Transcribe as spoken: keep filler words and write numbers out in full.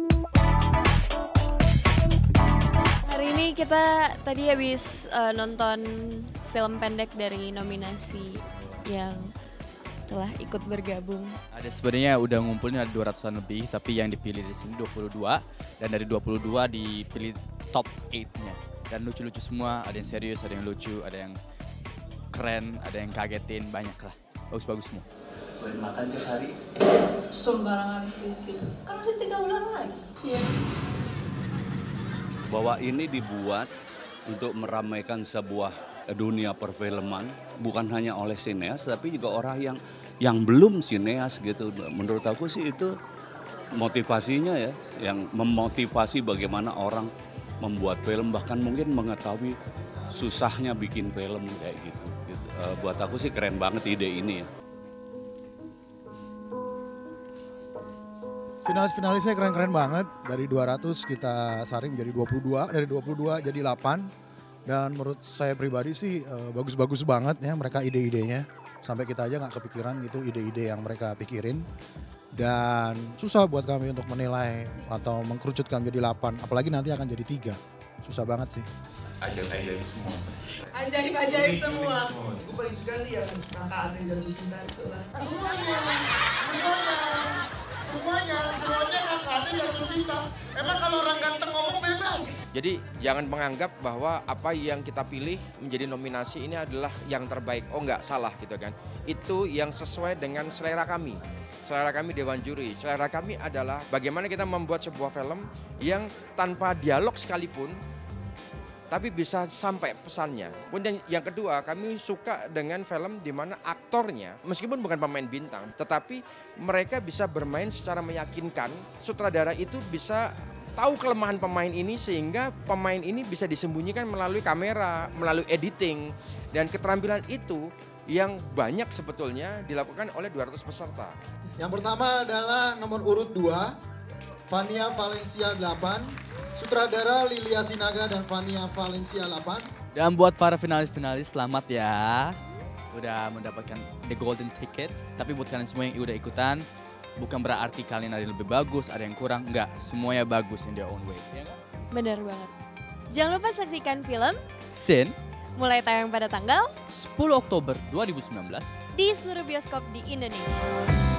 Hari ini kita tadi habis uh, nonton film pendek dari nominasi yang telah ikut bergabung. Ada sebenarnya udah ngumpulin ada dua ratusan lebih, tapi yang dipilih di sini dua puluh dua dan dari dua puluh dua dipilih top delapan-nya. Dan lucu-lucu semua, ada yang serius, ada yang lucu, ada yang keren, ada yang kagetin, banyak lah. Bagus-bagus semua. Boleh makan tiap hari? Sembarangan listrik. Kan masih tiga bulan lagi. Iya. Bahwa ini dibuat untuk meramaikan sebuah dunia perfilman, bukan hanya oleh sineas, tapi juga orang yang yang belum sineas gitu. Menurut aku sih itu motivasinya ya, yang memotivasi bagaimana orang membuat film, bahkan mungkin mengetahui susahnya bikin film kayak gitu. gitu. Uh, buat aku sih keren banget ide ini ya. Finalis-finalisnya keren-keren banget. Dari dua ratus kita saring menjadi dua puluh dua, dari dua puluh dua jadi delapan. Dan menurut saya pribadi sih uh, bagus-bagus banget ya mereka ide-idenya. Sampai kita aja gak kepikiran gitu ide-ide yang mereka pikirin. Dan susah buat kami untuk menilai atau mengkerucutkan menjadi delapan. Apalagi nanti akan jadi tiga. Susah banget sih. Ajaib-ajaib semua. Ajaib-ajaib semua. Gue paling suka sih yang kakak Andre jatuh cinta itu lah. Semuanya, semuanya, semuanya, semuanya kakak Andre jatuh cinta. Emang kalau orang ganteng ngomong bebas. Jadi jangan menganggap bahwa apa yang kita pilih menjadi nominasi ini adalah yang terbaik. Oh enggak, salah gitu kan. Itu yang sesuai dengan selera kami. Selera kami Dewan Juri. Selera kami adalah bagaimana kita membuat sebuah film yang tanpa dialog sekalipun tapi bisa sampai pesannya. Kemudian yang kedua, kami suka dengan film di mana aktornya meskipun bukan pemain bintang, tetapi mereka bisa bermain secara meyakinkan. Sutradara itu bisa tahu kelemahan pemain ini sehingga pemain ini bisa disembunyikan melalui kamera, melalui editing. Dan keterampilan itu yang banyak sebetulnya dilakukan oleh dua ratus peserta. Yang pertama adalah nomor urut dua, Fania Valencia delapan, sutradara Lilia Sinaga dan Fania Valencia delapan. Dan buat para finalis-finalis selamat ya. Udah mendapatkan the golden tickets. Tapi buat kalian semua yang udah ikutan, bukan berarti kalian ada yang lebih bagus, ada yang kurang. Enggak, semuanya bagus in their own way. Ya kan? Benar banget. Jangan lupa saksikan film Sin mulai tayang pada tanggal sepuluh Oktober dua ribu sembilan belas di seluruh bioskop di Indonesia.